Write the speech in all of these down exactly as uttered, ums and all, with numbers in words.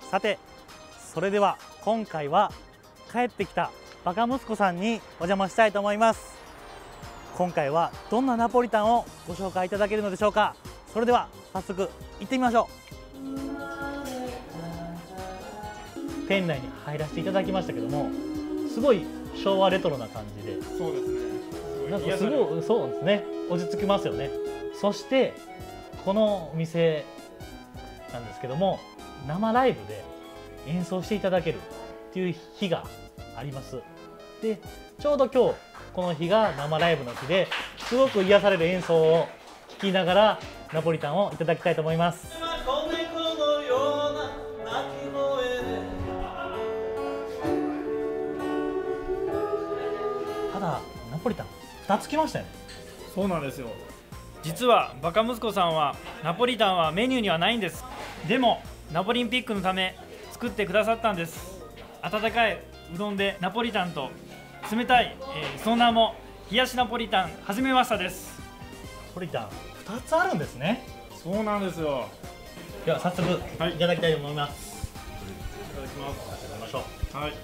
さてそれでは今回は帰ってきたバカ息子さんにお邪魔したいと思います。今回はどんなナポリタンをご紹介いただけるのでしょうか。それでは早速行ってみましょう。店内に入らせていただきましたけども、すごい昭和レトロな感じで、 そうですね。 なんかすごい、そうですね、落ち着きますよね。そしてこのお店なんですけども、生ライブで演奏していただけるっていう日があります。でちょうど今日この日が生ライブの日で、すごく癒される演奏を聴きながらナポリタンをいただきたいと思います。ただナポリタンふたつ来ましたよね。 そうなんですよ。実はバカ息子さんはナポリタンはメニューにはないんです。でもナポリンピックのため作ってくださったんです。温かいうどんでナポリタンと冷たい、えー、その名も冷やしナポリタンはじめましたです。 ナポリタンふたつあるんですね。 そうなんですよ。 では早速、はい、いただきたいと思います。 いただきます。 食べましょう。 はい。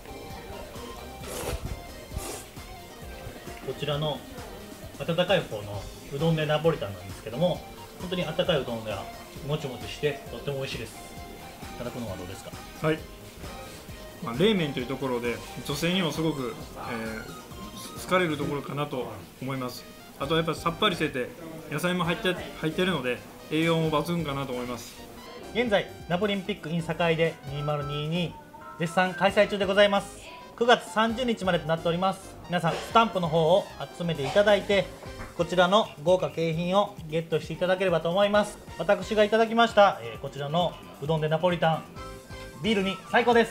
こちらの温かい方のうどんでナポリタンなんですけども、本当に温かいうどんがもちもちしてとっても美味しいです。いただくのはどうですか。 はい、まあ、冷麺というところで女性にもすごく、えー、好かれるところかなと思います。あとはやっぱりさっぱりしてて野菜も入って入ってるので栄養も抜群かなと思います。 現在ナポリンピック in 堺でにせんにじゅうに絶賛開催中でございます。くがつさんじゅうにちまでとなっております。皆さんスタンプの方を集めていただいて、こちらの豪華景品をゲットしていただければと思います。私がいただきました、えー、こちらのうどんでナポリタン、ビールに最高です。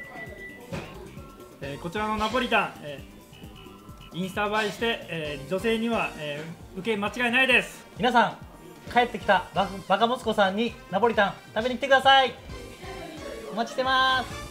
えー、こちらのナポリタン、えー、インスタ映えして、えー、女性には、えー、受け間違いないです。 皆さん帰ってきたバカ息子さんにナポリタン食べに来てください。お待ちしてます。